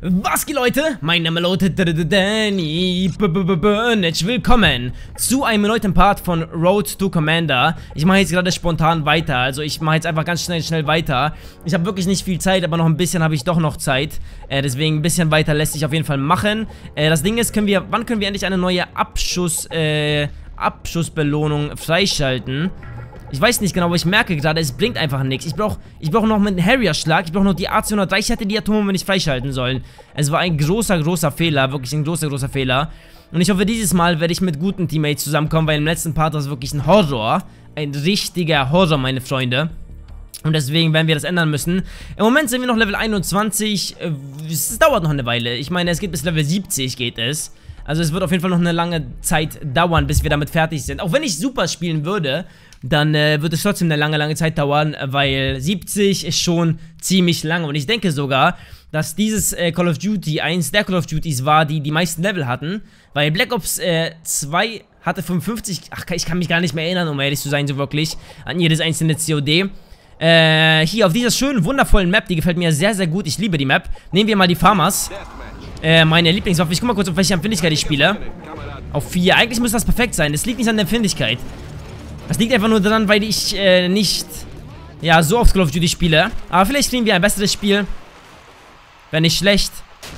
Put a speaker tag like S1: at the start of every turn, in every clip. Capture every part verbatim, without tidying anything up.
S1: Was geht, Leute? Mein Name lautet Danny. Willkommen zu einem neuen Part von Road to Commander. Ich mache jetzt gerade spontan weiter, also ich mache jetzt einfach ganz schnell, schnell weiter. Ich habe wirklich nicht viel Zeit, aber noch ein bisschen habe ich doch noch Zeit. Äh, deswegen ein bisschen weiter lässt sich auf jeden Fall machen. Äh, das Ding ist, können wir, wann können wir endlich eine neue Abschuss, äh, Abschussbelohnung freischalten? Ich weiß nicht genau, aber ich merke gerade, es bringt einfach nichts. Ich brauche ich brauch noch mit dem Harrier-Schlag, ich brauche noch die A C hundertdrei. Ich hätte die Atombombe nicht freischalten sollen. Es war ein großer, großer Fehler, wirklich ein großer, großer Fehler. Und ich hoffe, dieses Mal werde ich mit guten Teammates zusammenkommen, weil im letzten Part war es wirklich ein Horror. Ein richtiger Horror, meine Freunde. Und deswegen werden wir das ändern müssen. Im Moment sind wir noch Level einundzwanzig. Es dauert noch eine Weile. Ich meine, es geht bis Level siebzig, geht es. Also es wird auf jeden Fall noch eine lange Zeit dauern, bis wir damit fertig sind. Auch wenn ich super spielen würde, dann äh, wird es trotzdem eine lange, lange Zeit dauern, weil siebzig ist schon ziemlich lang. Und ich denke sogar, dass dieses äh, Call of Duty eins der Call of Duties war, die die meisten Level hatten. Weil Black Ops äh, zwei hatte fünfundfünfzig, ach, ich kann mich gar nicht mehr erinnern, um ehrlich zu sein, so wirklich, an jedes einzelne C O D. Äh, hier auf dieser schönen, wundervollen Map, die gefällt mir sehr, sehr gut. Ich liebe die Map. Nehmen wir mal die Farmers. Äh, meine Lieblingswaffe. Ich guck mal kurz, auf welche Empfindlichkeit ich spiele. Auf vier. Eigentlich muss das perfekt sein. Das liegt nicht an der Empfindlichkeit. Das liegt einfach nur daran, weil ich äh, nicht, ja, so oft Call of Duty spiele. Aber vielleicht kriegen wir ein besseres Spiel. Wäre nicht schlecht.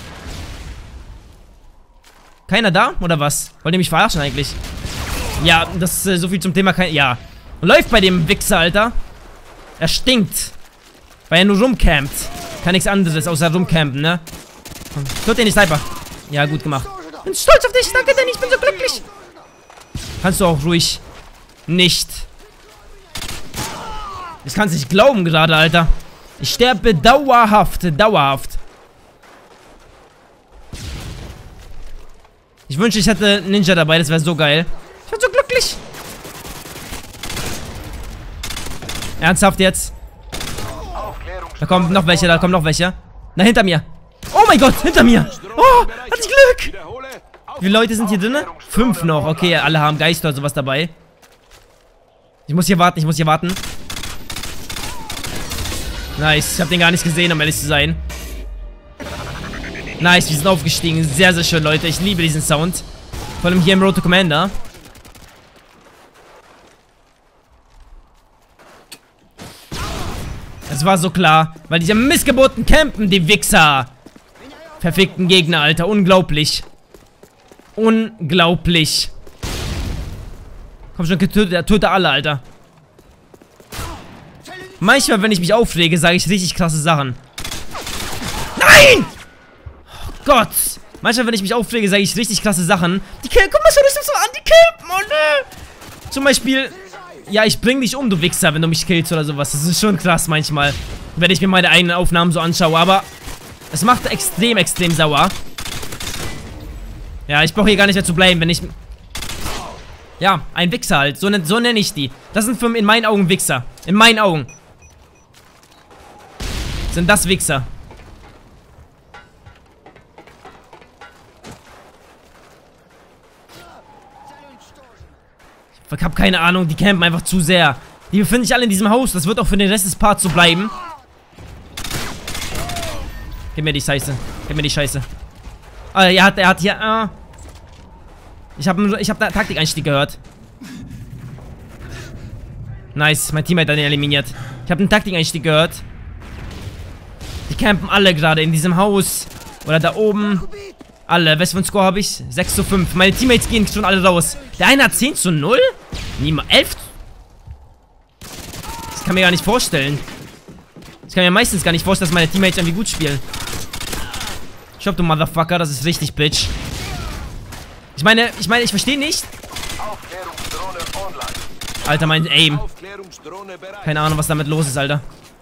S1: Keiner da? Oder was? Wollt ihr mich verarschen eigentlich? Ja, das ist äh, so viel zum Thema. Kein, ja. Läuft bei dem Wichser, Alter. Er stinkt. Weil er nur rumcampt. Kann nichts anderes außer rumcampen, ne? Tut den nicht, Sniper. Ja, gut gemacht. Ich bin stolz auf dich. Danke, Danny. Ich bin so glücklich. Kannst du auch ruhig nicht. Ich kann es nicht glauben gerade, Alter. Ich sterbe dauerhaft. Dauerhaft. Ich wünschte, ich hätte Ninja dabei. Das wäre so geil. Ich bin so glücklich. Ernsthaft jetzt? Da kommen noch welche. Da kommen noch welche. Na, hinter mir. Oh mein Gott, hinter mir. Oh, hatte ich Glück. Wie viele Leute sind hier drin? Fünf noch. Okay, alle haben Geister oder sowas dabei. Ich muss hier warten, ich muss hier warten. Nice, ich habe den gar nicht gesehen, um ehrlich zu sein. Nice, wir sind aufgestiegen. Sehr, sehr schön, Leute. Ich liebe diesen Sound. Vor allem hier im Road to Commander. Das war so klar. Weil diese Missgeburten campen, die Wichser. Verfickten Gegner, Alter. Unglaublich. Unglaublich. Komm schon, töte, töte alle, Alter. Manchmal, wenn ich mich aufrege, sage ich richtig krasse Sachen. Nein! Oh Gott. Manchmal, wenn ich mich aufrege, sage ich richtig krasse Sachen. Die Kill, guck mal schon, das ist so an, die Kill, Mann. Zum Beispiel, ja, ich bring dich um, du Wichser, wenn du mich killst oder sowas. Das ist schon krass manchmal, wenn ich mir meine eigenen Aufnahmen so anschaue. Aber es macht extrem, extrem sauer. Ja, ich brauche hier gar nicht mehr zu bleiben, wenn ich... Ja, ein Wichser halt. So, so nenne ich die. Das sind für, in meinen Augen Wichser. In meinen Augen. Sind das Wichser. Ich habe keine Ahnung. Die campen einfach zu sehr. Die befinden sich alle in diesem Haus. Das wird auch für den Rest des Parts so bleiben. Gib mir die Scheiße. Gib mir die Scheiße. Ah, er hat, er hat hier... Ah. Ich habe ich hab da Taktikeinstieg gehört. Nice, mein Teammate hat ihn eliminiert. Ich habe einen Taktikeinstieg gehört. Die campen alle gerade in diesem Haus. Oder da oben. Alle. Was für ein Score habe ich? sechs zu fünf. Meine Teammates gehen schon alle raus. Der eine hat zehn zu null? Niemand. elf? Das kann ich mir gar nicht vorstellen. Ich kann mir meistens gar nicht vorstellen, dass meine Teammates irgendwie gut spielen. Stopp, du Motherfucker. Das ist richtig, Bitch. Ich meine, ich meine, ich verstehe nicht. Alter, mein Aim. Keine Ahnung, was damit los ist, Alter.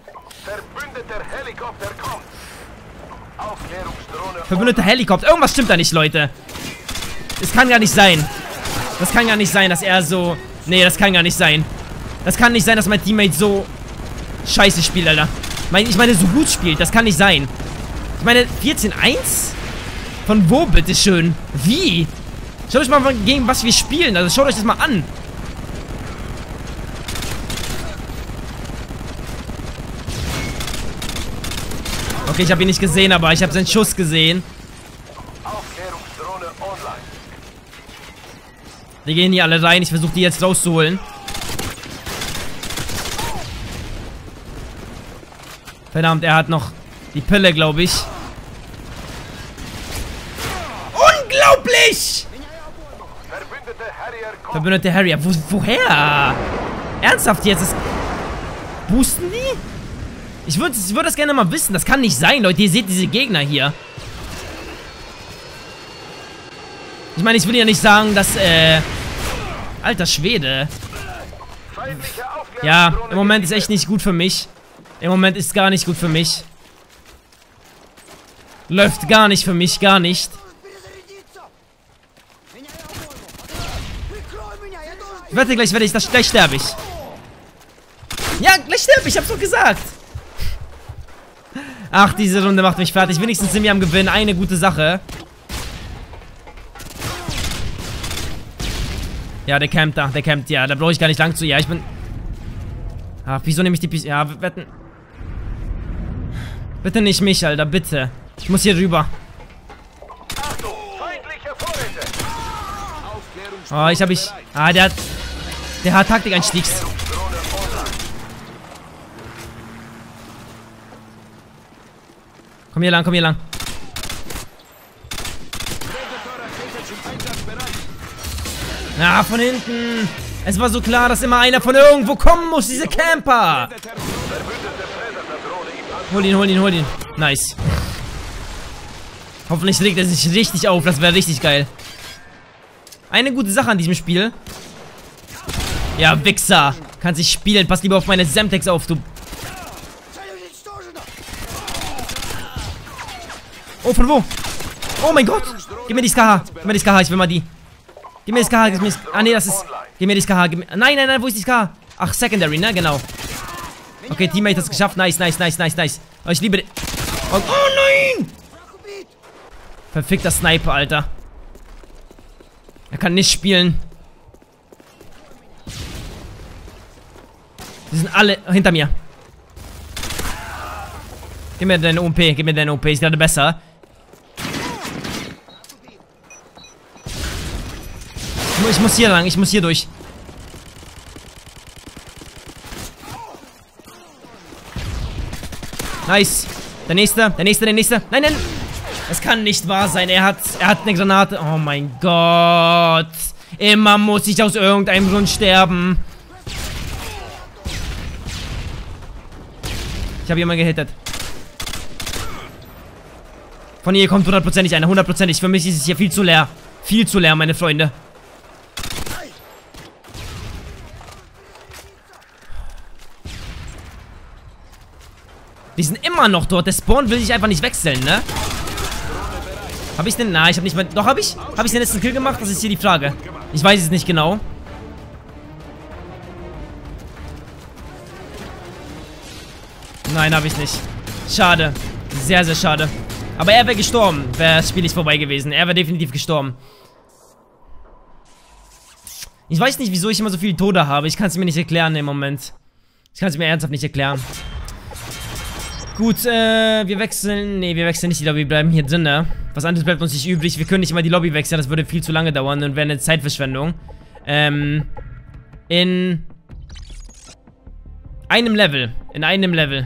S1: Verbündeter Helikopter. Irgendwas stimmt da nicht, Leute. Das kann gar nicht sein. Das kann gar nicht sein, dass er so... Nee, das kann gar nicht sein. Das kann nicht sein, dass mein Teammate so scheiße spielt, Alter. Ich meine, so gut spielt. Das kann nicht sein. Ich meine, vierzehn eins? Von wo, bitteschön? Wie? Schaut euch mal, gegen was wir spielen. Also schaut euch das mal an. Okay, ich habe ihn nicht gesehen, aber ich habe seinen Schuss gesehen. Die gehen hier alle rein. Ich versuche die jetzt rauszuholen. Verdammt, er hat noch die Pille, glaube ich. Unglaublich! Verbündete Harrier. Wo, woher? Ernsthaft jetzt? Das boosten die? Ich würde ich würd das gerne mal wissen. Das kann nicht sein, Leute. Ihr seht diese Gegner hier. Ich meine, ich will ja nicht sagen, dass, äh... Alter Schwede. Ja, im Moment ist echt nicht gut für mich. Im Moment ist gar nicht gut für mich. Läuft gar nicht für mich, gar nicht. Ich wette, gleich werde ich das, gleich sterbe ich. Ja, gleich sterbe ich, ich hab's doch gesagt. Ach, diese Runde macht mich fertig. Wenigstens sind wir am Gewinn. Eine gute Sache. Ja, der campt da, der campt, ja, da brauche ich gar nicht lang zu. Ja, ich bin... Ach, wieso nehme ich die Pistole? Ja, wetten. Bitte nicht mich, Alter, bitte. Ich muss hier rüber. Oh, ich hab ich... Ah, der hat... Der hat Taktikeinstiegs. Komm hier lang, komm hier lang. Ah, von hinten. Es war so klar, dass immer einer von irgendwo kommen muss, diese Camper. Hol ihn, hol ihn, hol ihn. Nice. Hoffentlich regt er sich richtig auf, das wäre richtig geil. Eine gute Sache an diesem Spiel. Ja, Wichser. Kann sich spielen. Pass lieber auf meine Semtex auf, du. Oh, von wo? Oh mein Gott. Gib mir die Ska H. Gib mir die Ska H, ich will mal die. Gib mir die Ska H. Gib mir die... Ah, nee, das ist... Gib mir die Ska H. Gib mir... Nein, nein, nein, wo ist die Ska H? Ach, Secondary, ne? Genau. Okay, Teammate hat es geschafft. Nice, nice, nice, nice, nice. Oh, ich liebe den... Oh, oh nein! Verfickter Sniper, Alter. Er kann nicht spielen. Die sind alle hinter mir. Gib mir deine O P, gib mir deine O P, ist gerade besser. Ich muss hier lang, ich muss hier durch. Nice. Der nächste, der nächste, der nächste. Nein, nein. Das kann nicht wahr sein. Er hat, er hat eine Granate. Oh mein Gott. Immer muss ich aus irgendeinem Grund sterben. Ich habe jemanden gehittet. Von hier kommt hundertprozentig einer. hundertprozentig. Für mich ist es hier viel zu leer. Viel zu leer, meine Freunde. Die sind immer noch dort. Der Spawn will sich einfach nicht wechseln, ne? Hab ich denn? Nein, ich hab nicht mal... Doch, hab ich? Hab ich den letzten Kill gemacht? Das ist hier die Frage. Ich weiß es nicht genau. Nein, hab ich nicht. Schade. Sehr, sehr schade. Aber er wäre gestorben. Wäre das Spiel nicht vorbei gewesen. Er wäre definitiv gestorben. Ich weiß nicht, wieso ich immer so viele Tode habe. Ich kann es mir nicht erklären im Moment. Ich kann es mir ernsthaft nicht erklären. Gut, äh, wir wechseln... Ne, wir wechseln nicht die Lobby, wir bleiben hier drin, ne? Was anderes bleibt uns nicht übrig. Wir können nicht immer die Lobby wechseln, das würde viel zu lange dauern und wäre eine Zeitverschwendung. Ähm, in... einem Level. In einem Level.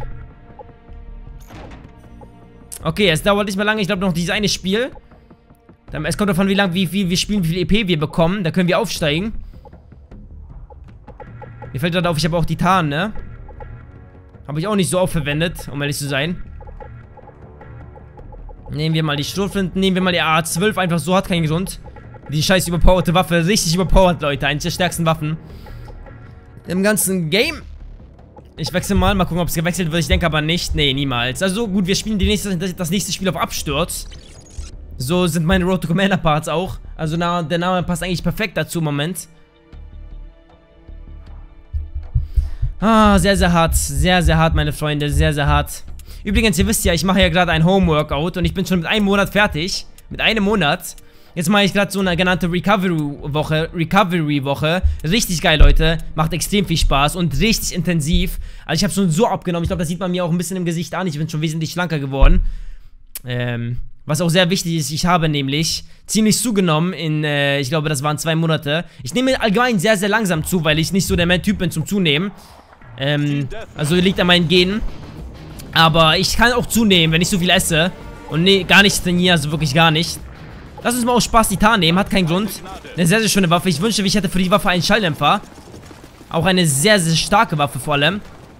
S1: Okay, es dauert nicht mehr lange. Ich glaube noch dieses eine Spiel. Es kommt davon, wie lange, wie viel wir spielen, wie viel E P wir bekommen. Da können wir aufsteigen. Mir fällt gerade auf, ich habe auch die Tarn, ne? Habe ich auch nicht so oft verwendet, um ehrlich zu sein. Nehmen wir mal die Schrotflinten, nehmen wir mal die A zwölf, einfach so, hat keinen Grund. Die scheiß überpowerte Waffe, richtig überpowered, Leute. Eine der stärksten Waffen im ganzen Game. Ich wechsle mal, mal gucken, ob es gewechselt wird. Ich denke aber nicht, nee, niemals. Also gut, wir spielen die nächste, das nächste Spiel auf Absturz. So sind meine Road to Commander Parts auch. Also na, der Name passt eigentlich perfekt dazu im Moment. Ah, sehr, sehr hart. Sehr, sehr hart, meine Freunde. Sehr, sehr hart. Übrigens, ihr wisst ja, ich mache ja gerade ein Home-Workout und ich bin schon mit einem Monat fertig. Mit einem Monat. Jetzt mache ich gerade so eine genannte Recovery-Woche. Recovery-Woche. Richtig geil, Leute. Macht extrem viel Spaß und richtig intensiv. Also ich habe schon so abgenommen. Ich glaube, das sieht man mir auch ein bisschen im Gesicht an. Ich bin schon wesentlich schlanker geworden. Ähm, was auch sehr wichtig ist, ich habe nämlich ziemlich zugenommen in, äh, ich glaube, das waren zwei Monate. Ich nehme allgemein sehr, sehr langsam zu, weil ich nicht so der Typ bin zum Zunehmen. Ähm, also liegt an meinen Genen. Aber ich kann auch zunehmen, wenn ich so viel esse. Und nee, gar nicht trainiere, also wirklich gar nicht. Lass uns mal auch Spaß Titan nehmen, hat keinen Grund. Eine sehr, sehr schöne Waffe. Ich wünschte, ich hätte für die Waffe einen Schalldämpfer. Auch eine sehr, sehr starke Waffe vor allem.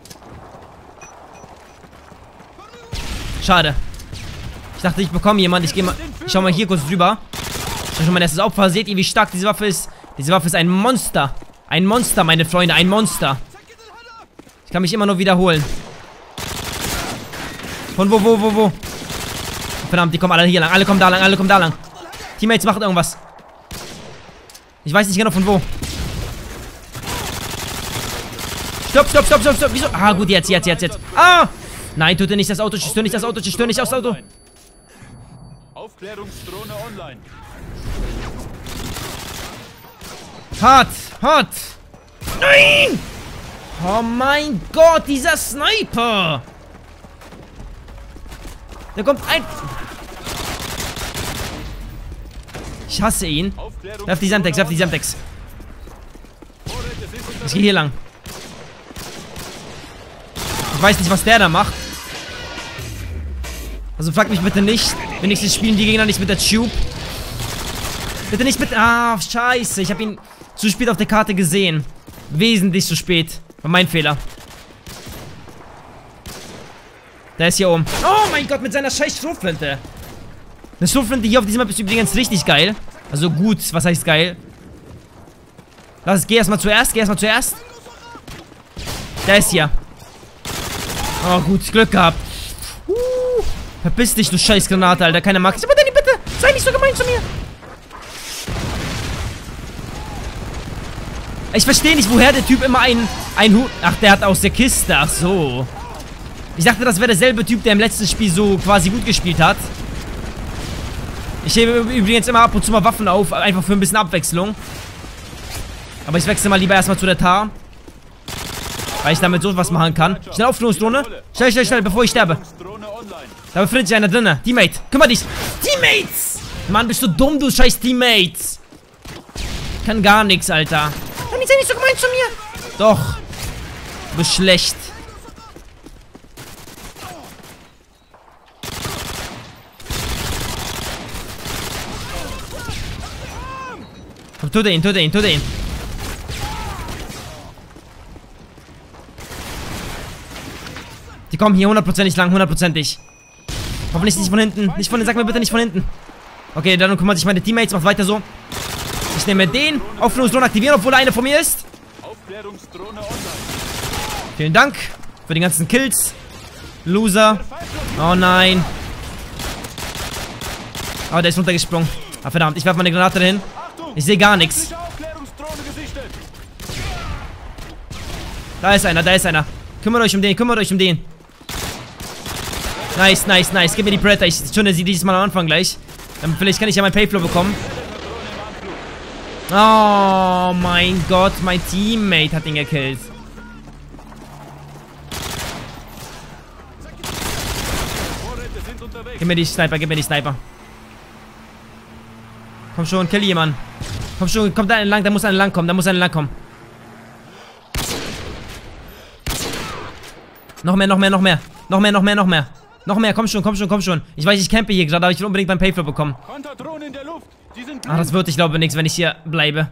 S1: Schade. Ich dachte, ich bekomme jemanden. Ich gehe mal. Ich schau mal hier kurz drüber. Ich schau schon mein erstes Opfer. Seht ihr, wie stark diese Waffe ist? Diese Waffe ist ein Monster. Ein Monster, meine Freunde. Ein Monster. Ich kann mich immer nur wiederholen. Von wo, wo, wo, wo? Verdammt, die kommen alle hier lang. Alle kommen da lang, alle kommen da lang. Teammates, macht irgendwas. Ich weiß nicht genau von wo. Stopp, stopp, stopp, stopp, stopp. Wieso? Ah, gut, jetzt, jetzt, jetzt, jetzt. Ah! Nein, tut nicht das Auto. Stör nicht das Auto. Stör nicht das Auto.
S2: Aufklärungsdrohne online.
S1: Hart, hart. Nein! Oh mein Gott, dieser Sniper. Der kommt ein... Ich hasse ihn. Werf die Semtex, werf die Semtex. Ich gehe hier lang. Ich weiß nicht, was der da macht. Also frag mich bitte nicht. Wenigstens spielen die Gegner nicht mit der Tube. Bitte nicht mit... Ah, scheiße. Ich habe ihn zu spät auf der Karte gesehen. Wesentlich zu spät. War mein Fehler. Der ist hier oben. Oh mein Gott, mit seiner scheiß Schrotflinte. Eine Schrotflinte hier auf diesem Map ist übrigens richtig geil. Also gut, was heißt geil? Lass, geh erstmal zuerst, geh erstmal zuerst. Der ist hier. Oh gut, Glück gehabt. Uh, verpiss dich, du scheiß Granate, Alter. Keiner mag es. Aber Danny, bitte, sei nicht so gemein zu mir. Ich verstehe nicht, woher der Typ immer einen, einen Hut... Ach, der hat aus der Kiste. Ach so. Ich dachte, das wäre derselbe Typ, der im letzten Spiel so quasi gut gespielt hat. Ich hebe übrigens immer ab und zu mal Waffen auf, einfach für ein bisschen Abwechslung. Aber ich wechsle mal lieber erstmal zu der Tar. Weil ich damit sowas machen kann. Schnell Aufklärungsdrohne. Schnell, schnell, schnell, bevor ich sterbe. Da befindet sich einer drinne. Teammate, kümmere dich. Teammates! Mann, bist du dumm, du scheiß Teammates. Ich kann gar nichts, Alter. Kann nicht sein, nicht so gemein zu mir. Doch. Du bist schlecht. Töte ihn, töte ihn, töte ihn. Die kommen hier hundertprozentig lang, hundertprozentig. Hoffentlich nicht von hinten. Nicht von hinten, sag mir bitte nicht von hinten. Okay, dann kümmern sich meine Teammates, macht weiter so. Ich nehme den. Aufklärungsdrohne aktivieren, obwohl einer von mir ist. Vielen Dank für die ganzen Kills. Loser. Oh nein. Oh, der ist runtergesprungen. Ah, verdammt, ich werfe meine Granate dahin. Ich sehe gar nichts. Da ist einer, da ist einer. Kümmert euch um den, kümmert euch um den. Nice, nice, nice. Gib mir die Predator. Ich zünde sie dieses Mal am Anfang gleich. Dann vielleicht kann ich ja mein Payflow bekommen. Oh mein Gott, mein Teammate hat ihn gekillt. Gib mir die Sniper, gib mir die Sniper. Komm schon, kill jemanden. Komm schon, kommt da lang, da muss einer lang kommen, da muss einer lang kommen. Noch mehr, noch mehr, noch mehr. Noch mehr, noch mehr, noch mehr. Noch mehr, komm schon, komm schon, komm schon. Ich weiß, ich campe hier gerade, aber ich will unbedingt mein Payflow bekommen. Ah, das wird, ich glaube, nichts, wenn ich hier bleibe.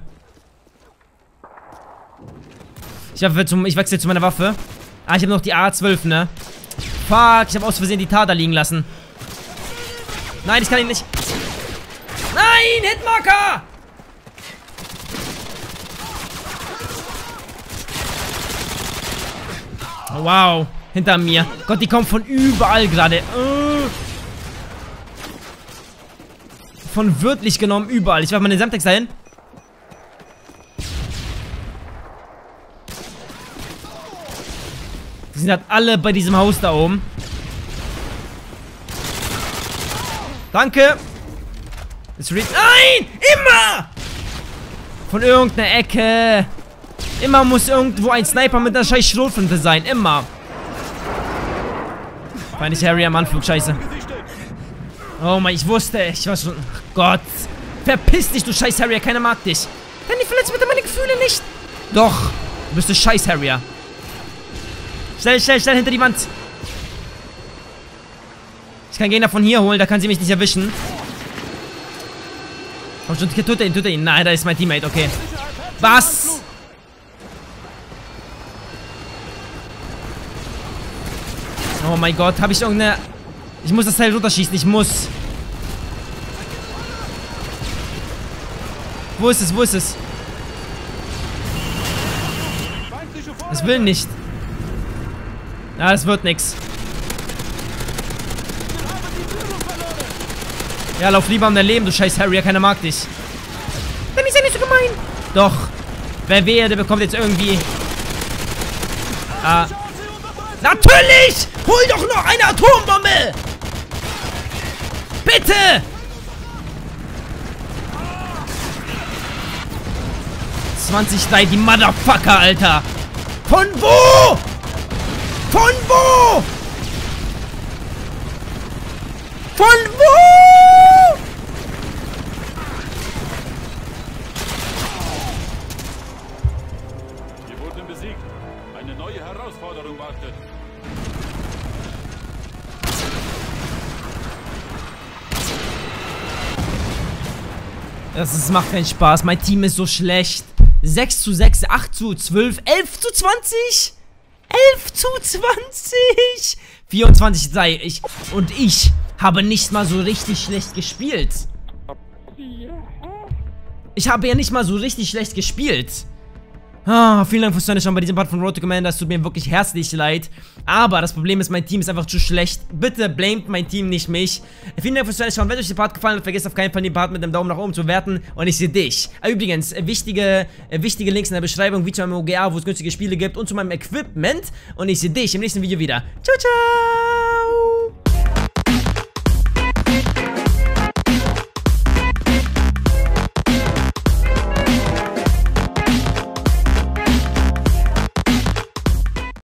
S1: Ich, hab zum, ich wechsle zu meiner Waffe. Ah, ich habe noch die A zwölf, ne? Fuck, ich habe aus Versehen die Tar da liegen lassen. Nein, ich kann ihn nicht. Nein, Hitmarker! Oh, wow, hinter mir. Gott, die kommen von überall gerade. Uh. Von wörtlich genommen überall. Ich werfe mal den Semtex dahin. Die sind halt alle bei diesem Haus da oben. Danke. Es read. Nein! Immer! Von irgendeiner Ecke. Immer muss irgendwo ein Sniper mit einer scheiß Schrotflinte sein. Immer. War nicht Harry am Anflug, scheiße. Oh mein, ich wusste, ich war schon... Ach Gott. Verpiss dich, du scheiß Harrier, keiner mag dich. Danny, verletzt bitte meine Gefühle nicht. Doch, du bist ein scheiß Harrier. Schnell, schnell, schnell hinter die Wand. Ich kann Gegner von hier holen, da kann sie mich nicht erwischen. Komm schon, töte ihn, töte ihn. Nein, da ist mein Teammate, okay. Was? Oh mein Gott, habe ich irgendeine... Ich muss das Teil runterschießen, ich muss. Wo ist es, wo ist es? Es will nicht. Ja, das wird nix. Ja, lauf lieber um dein Leben, du scheiß Harrier, keiner mag dich. Dann ist ja nicht so gemein. Doch. Wer wehe, der bekommt jetzt irgendwie... Ah. Natürlich! Hol doch noch eine Atombombe! Bitte! zwanzig drei, die Motherfucker, Alter! Von wo? Von wo? Von wo?
S2: Wir wurden besiegt. Eine neue Herausforderung wartet.
S1: Das ist, macht keinen Spaß. Mein Team ist so schlecht. sechs zu sechs, acht zu zwölf, elf zu zwanzig. elf zu zwanzig. vierundzwanzig sei ich. Und ich habe nicht mal so richtig schlecht gespielt. Ich habe ja nicht mal so richtig schlecht gespielt. Ah, vielen Dank fürs Zuschauen bei diesem Part von Road to Commander. Es tut mir wirklich herzlich leid. Aber das Problem ist, mein Team ist einfach zu schlecht. Bitte blamet mein Team, nicht mich. Vielen Dank fürs Zuschauen. Wenn euch der Part gefallen hat, vergesst auf keinen Fall den Part mit einem Daumen nach oben zu werten. Und ich sehe dich. Übrigens, wichtige, wichtige Links in der Beschreibung, wie zu meinem O G A, wo es günstige Spiele gibt und zu meinem Equipment. Und ich sehe dich im nächsten Video wieder. Ciao, ciao!